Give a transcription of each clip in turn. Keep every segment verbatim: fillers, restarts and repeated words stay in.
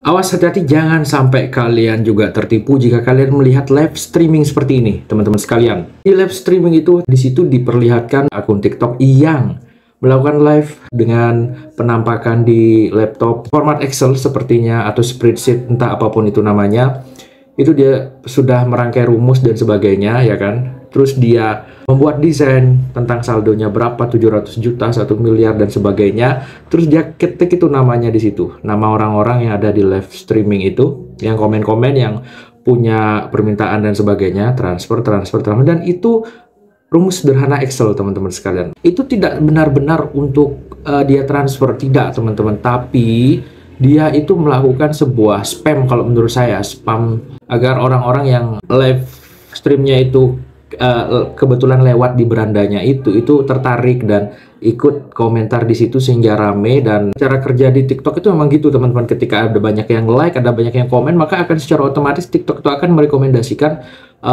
Awas, hati-hati, jangan sampai kalian juga tertipu jika kalian melihat live streaming seperti ini, teman-teman sekalian. Di live streaming itu, di situ diperlihatkan akun TikTok yang melakukan live dengan penampakan di laptop format Excel sepertinya, atau spreadsheet, entah apapun itu namanya. Itu dia sudah merangkai rumus dan sebagainya, ya kan? Terus dia membuat desain tentang saldonya berapa, tujuh ratus juta, satu miliar, dan sebagainya. Terus dia ketik itu namanya di situ. Nama orang-orang yang ada di live streaming itu, yang komen-komen, yang punya permintaan dan sebagainya, transfer, transfer, transfer. Dan itu rumus sederhana Excel, teman-teman sekalian. Itu tidak benar-benar untuk uh, dia transfer, tidak, teman-teman. Tapi dia itu melakukan sebuah spam, kalau menurut saya, spam, agar orang-orang yang live streamnya itu Uh, kebetulan lewat di berandanya itu itu tertarik dan ikut komentar di situ sehingga rame. Dan cara kerja di TikTok itu memang gitu, teman-teman. Ketika ada banyak yang like, ada banyak yang komen, maka akan secara otomatis TikTok itu akan merekomendasikan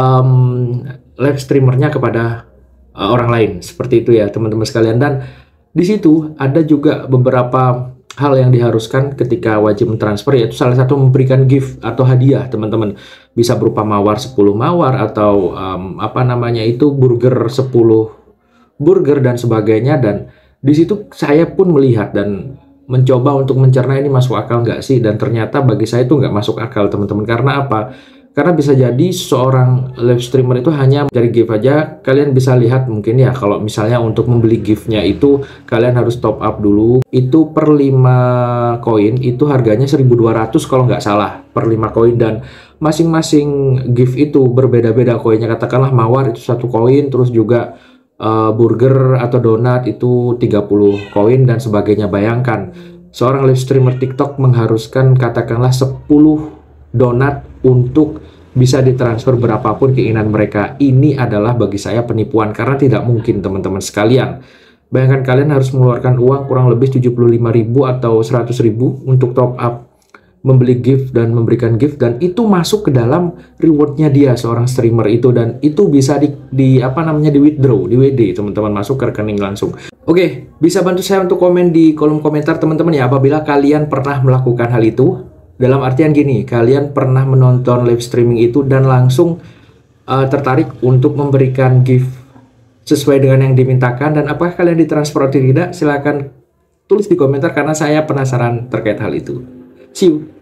um, live streamernya kepada uh, orang lain, seperti itu ya, teman-teman sekalian. Dan di situ ada juga beberapa hal yang diharuskan ketika wajib mentransfer, yaitu salah satu memberikan gift atau hadiah, teman-teman. Bisa berupa mawar sepuluh mawar, atau um, apa namanya itu, burger sepuluh burger dan sebagainya. Dan di situ saya pun melihat dan mencoba untuk mencerna ini masuk akal nggak sih, dan ternyata bagi saya itu nggak masuk akal, teman-teman. Karena apa? Karena bisa jadi seorang live streamer itu hanya mencari gift aja. Kalian bisa lihat mungkin ya, kalau misalnya untuk membeli giftnya itu kalian harus top up dulu. Itu per lima koin itu harganya seribu dua ratus kalau nggak salah, per lima koin. Dan masing-masing gift itu berbeda-beda koinnya. Katakanlah mawar itu satu koin, terus juga uh, burger atau donat itu tiga puluh koin dan sebagainya. Bayangkan seorang live streamer TikTok mengharuskan katakanlah sepuluh donat untuk bisa ditransfer berapapun keinginan mereka. Ini adalah bagi saya penipuan, karena tidak mungkin, teman-teman sekalian. Bayangkan kalian harus mengeluarkan uang kurang lebih tujuh puluh lima ribu atau seratus ribu untuk top up, membeli gift dan memberikan gift, dan itu masuk ke dalam rewardnya dia, seorang streamer itu. Dan itu bisa di, di apa namanya di withdraw, di W D, teman-teman, masuk ke rekening langsung. Oke, bisa bantu saya untuk komen di kolom komentar, teman-teman ya, apabila kalian pernah melakukan hal itu. Dalam artian gini, kalian pernah menonton live streaming itu dan langsung uh, tertarik untuk memberikan gift sesuai dengan yang dimintakan, dan apakah kalian ditransfer atau tidak? Silahkan tulis di komentar, karena saya penasaran terkait hal itu. See you!